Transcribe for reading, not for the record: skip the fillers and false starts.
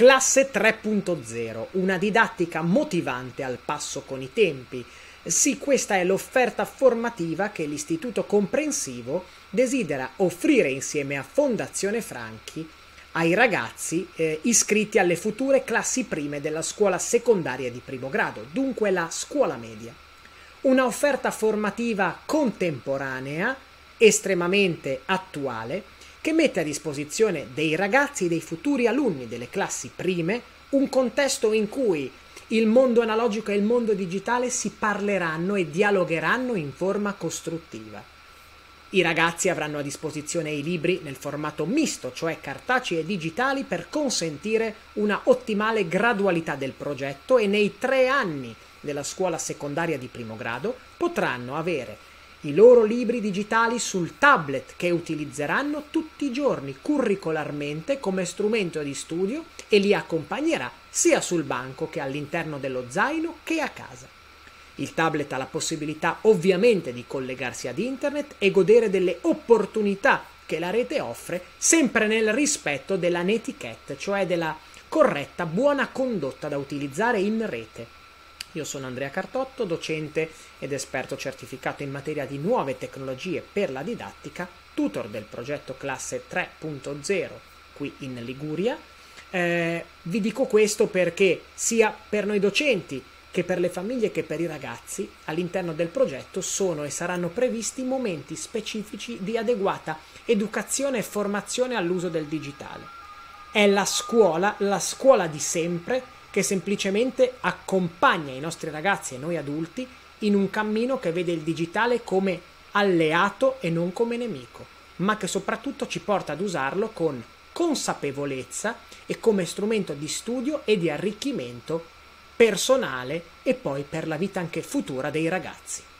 Classe 3.0, una didattica motivante al passo con i tempi. Sì, questa è l'offerta formativa che l'Istituto Comprensivo desidera offrire insieme a Fondazione Franchi ai ragazzi iscritti alle future classi prime della scuola secondaria di primo grado, dunque la scuola media. Una offerta formativa contemporanea, estremamente attuale, che mette a disposizione dei ragazzi, dei futuri alunni delle classi prime, un contesto in cui il mondo analogico e il mondo digitale si parleranno e dialogheranno in forma costruttiva. I ragazzi avranno a disposizione i libri nel formato misto, cioè cartacei e digitali, per consentire una ottimale gradualità del progetto, e nei 3 anni della scuola secondaria di primo grado potranno avere i loro libri digitali sul tablet che utilizzeranno tutti i giorni curricolarmente come strumento di studio e li accompagnerà sia sul banco che all'interno dello zaino che a casa. Il tablet ha la possibilità ovviamente di collegarsi ad internet e godere delle opportunità che la rete offre, sempre nel rispetto della netiquette, cioè della corretta buona condotta da utilizzare in rete. Io sono Andrea Cartotto, docente ed esperto certificato in materia di nuove tecnologie per la didattica, tutor del progetto Classe 3.0 qui in Liguria. Vi dico questo perché sia per noi docenti che per le famiglie che per i ragazzi all'interno del progetto sono e saranno previsti momenti specifici di adeguata educazione e formazione all'uso del digitale. È la scuola di sempre, che semplicemente accompagna i nostri ragazzi e noi adulti in un cammino che vede il digitale come alleato e non come nemico, ma che soprattutto ci porta ad usarlo con consapevolezza e come strumento di studio e di arricchimento personale e poi per la vita anche futura dei ragazzi.